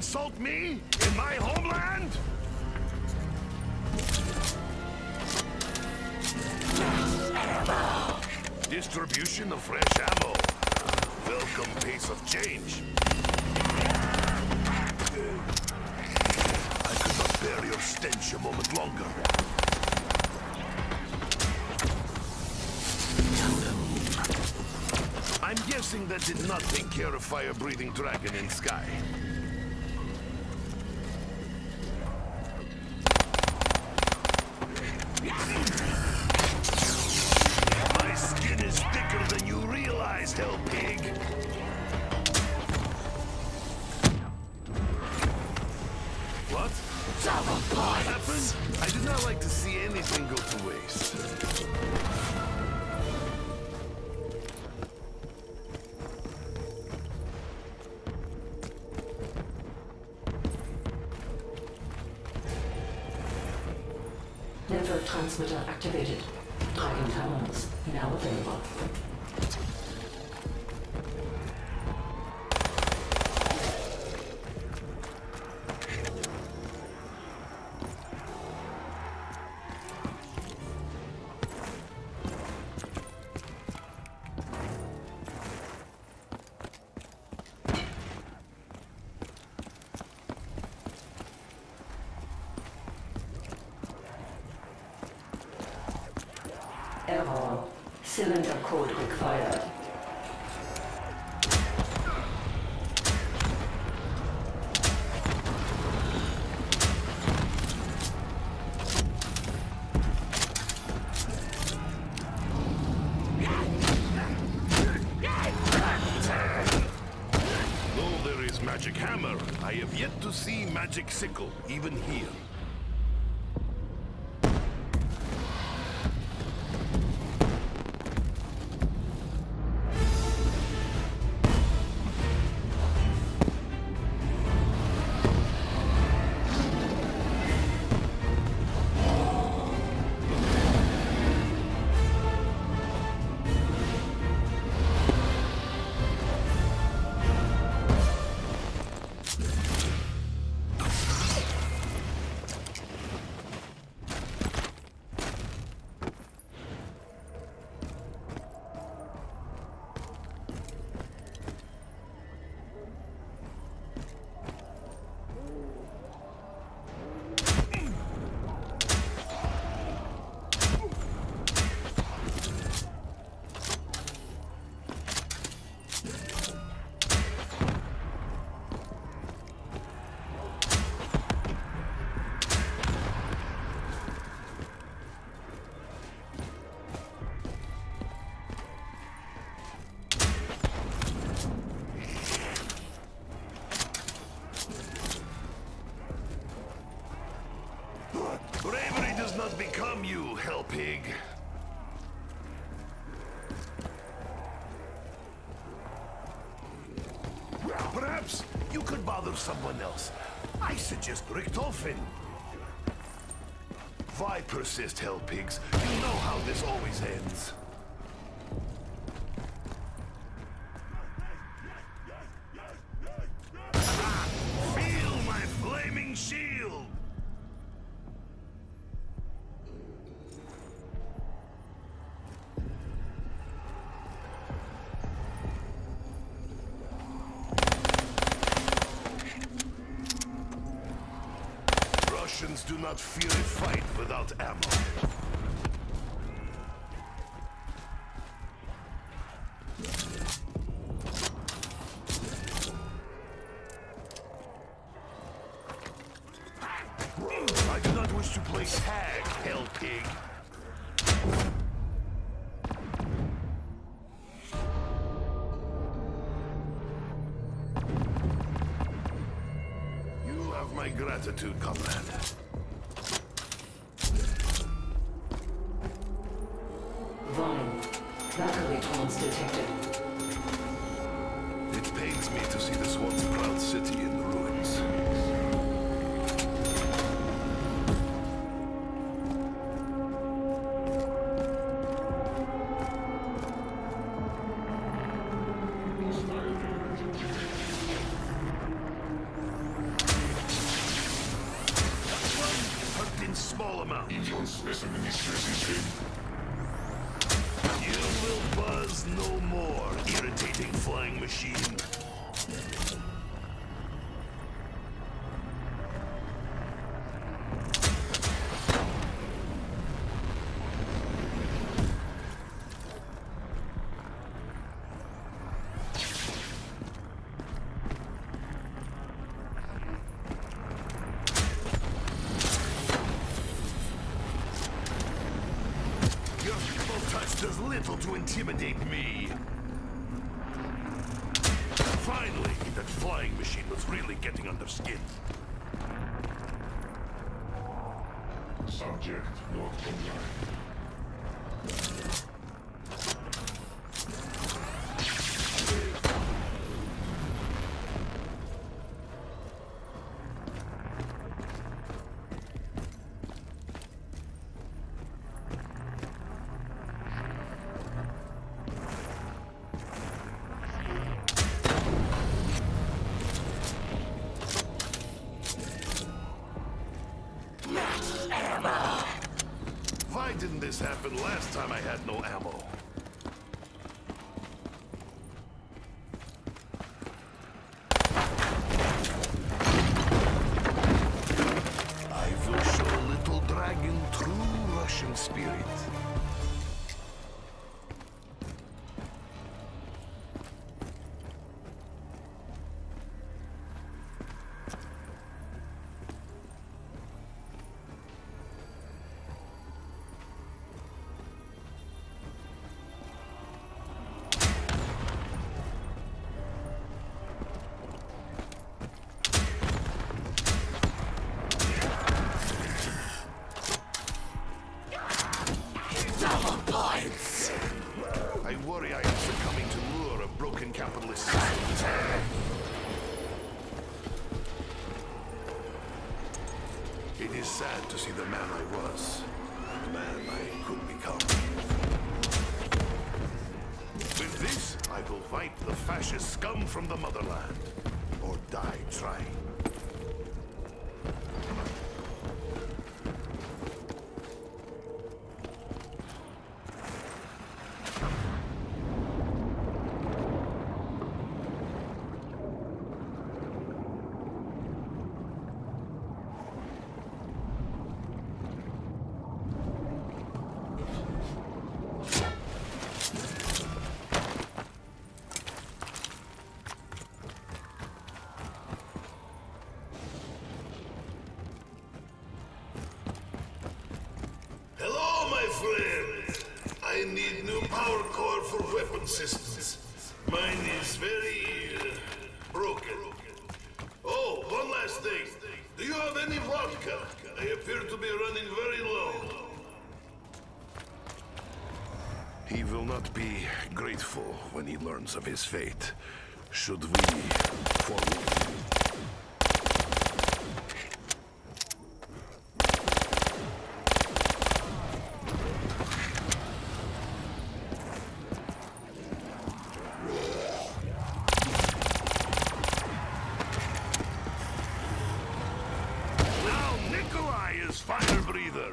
insult me in my homeland? Distribution of fresh ammo. Welcome pace of change. I could not bear your stench a moment longer. I'm guessing that did not take care of fire-breathing dragon in sky. My skin is thicker than you realize, hell pig. What? What happened? I did not like to see anything go to waste. Network transmitter activated. Dragon terminals now available. Error. Cylinder code required. Though there is magic hammer, I have yet to see magic sickle, even here. Bravery does not become you, hell pig. Perhaps you could bother someone else. I suggest Richtofen. Why persist, hell pigs? You know how this always ends. Feel my flaming shield! Russians do not fear a fight without ammo. I do not wish to play tag, hell pig. You have my gratitude, comrade. Volume. Battery tones detected. It pains me to see this once proud city in the ruins. You will buzz no more, irritating flying machine. Does little to intimidate me. Finally, that flying machine was really getting under skin. Subject not online. Why didn't this happen last time I had no ammo? I will show little dragon true Russian spirit. I worry I am succumbing to lure of broken capitalist systems. It is sad to see the man I was, the man I could become. With this, I will fight the fascist scum from the motherland, or die trying. Hello, my friend. I need new power core for weapon systems. Mine is very broken. Oh, one last thing. Do you have any vodka? I appear to be running very low. He will not be grateful when he learns of his fate. Should we forward him? Fire breather.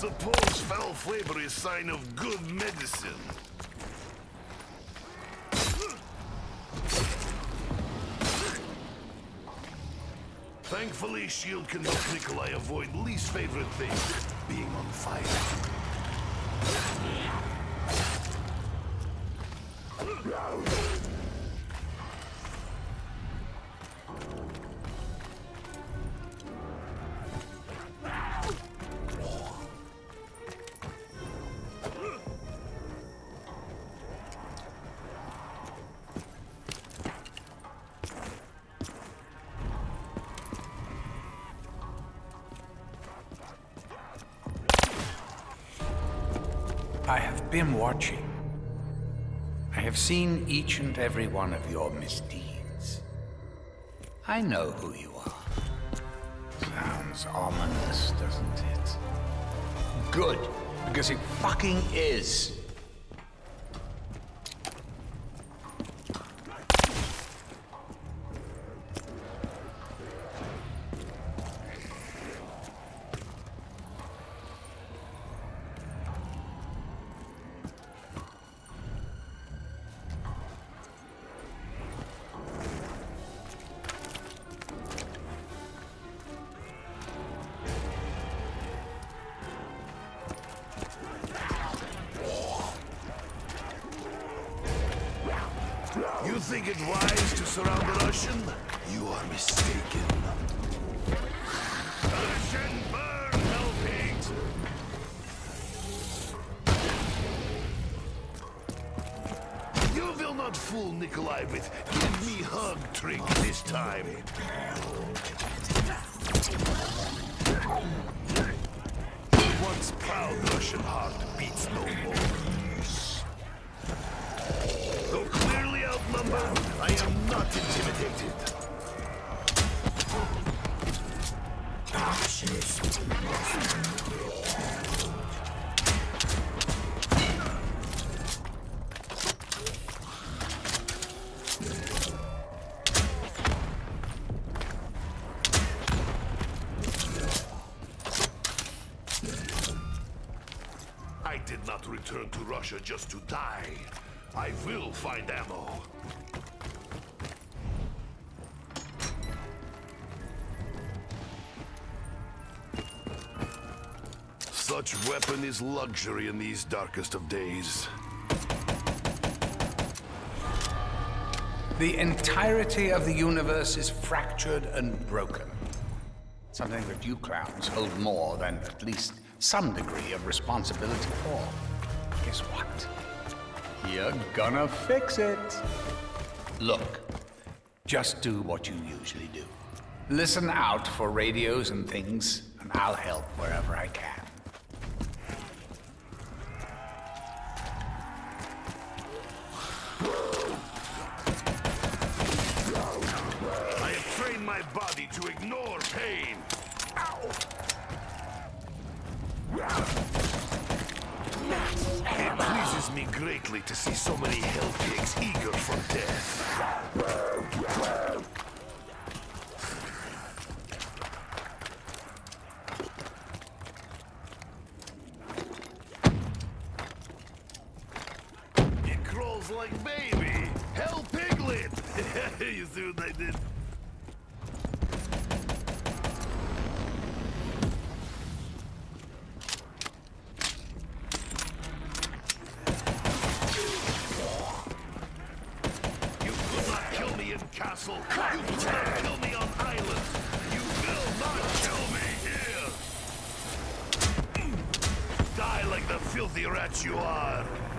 suppose foul flavor is sign of good medicine. Thankfully, S.H.I.E.L.D. can help Nikolai avoid least favorite thing, being on fire. I have been watching. I have seen each and every one of your misdeeds. I know who you are. Sounds ominous, doesn't it? Good, because it fucking is. You think it wise to surround the Russian? You are mistaken. Russian burn, hell pigs! You will not fool Nikolai with give me hug trick this time. Once proud Russian heart beats no more. Though clearly outnumbered, I am not intimidated. I did not return to Russia just to die. I will find ammo. Such weapon is luxury in these darkest of days. The entirety of the universe is fractured and broken. Something that you clowns hold more than at least some degree of responsibility for. Guess what? You're gonna fix it. Look, just do what you usually do. Listen out for radios and things, and I'll help wherever I can. I have trained my body to ignore pain. Ow! It pleases me greatly to see so many hell pigs eager for death. It crawls like baby. Hell piglet. You see what I did? Castle. You will not kill me on island. You will not kill me here. Die like the filthy rats you are.